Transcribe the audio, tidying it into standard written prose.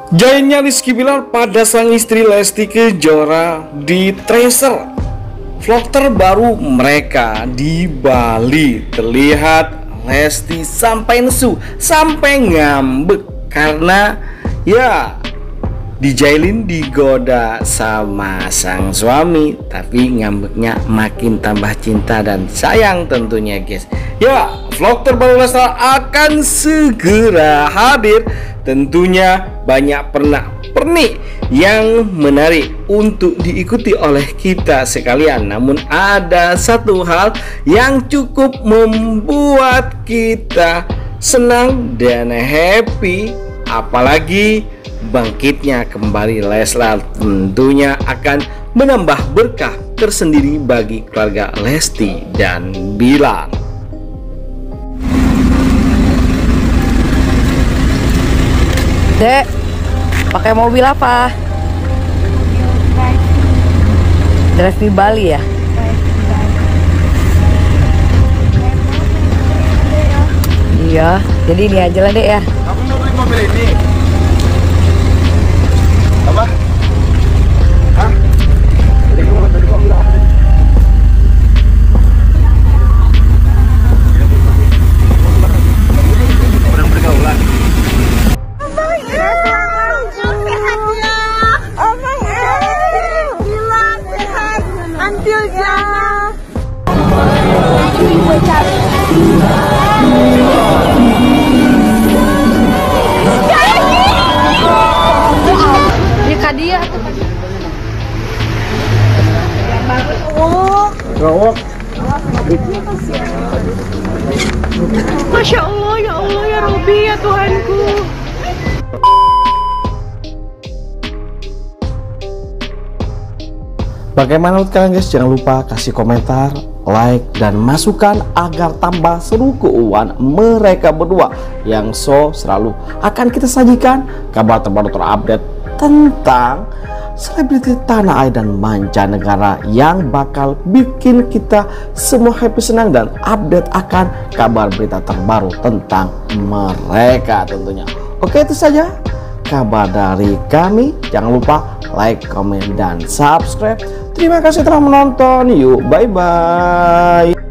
Joinnya Rizky Bilar pada sang istri Lesti Kejora di Treasure. Vlog terbaru mereka di Bali, terlihat Lesti sampai nesu, sampai ngambek karena ya dijailin, digoda sama sang suami, tapi ngambeknya makin tambah cinta dan sayang tentunya guys. Ya, vlog terbaru Leslar akan segera hadir. Tentunya banyak pernik yang menarik untuk diikuti oleh kita sekalian. Namun ada satu hal yang cukup membuat kita senang dan happy, apalagi bangkitnya kembali Leslar tentunya akan menambah berkah tersendiri bagi keluarga Lesti dan Bilar. Dek, pakai mobil apa? Drive di Bali ya? Iya, jadi ini aja lah dek ya. Kamu mau beli mobil ini? Apa? Hah? Kurang pergaulan. Dia Masya Allah, ya Robi, ya Tuhanku. Bagaimana menurut kalian guys? Jangan lupa kasih komentar, like, dan masukan agar tambah seru keuangan mereka berdua yang selalu akan kita sajikan kabar terbaru terupdate tentang selebriti tanah air dan mancanegara yang bakal bikin kita semua happy, senang, dan update akan kabar berita terbaru tentang mereka tentunya. Oke, itu saja kabar dari kami. Jangan lupa like, komen, dan subscribe. Terima kasih telah menonton. Yuk, bye-bye.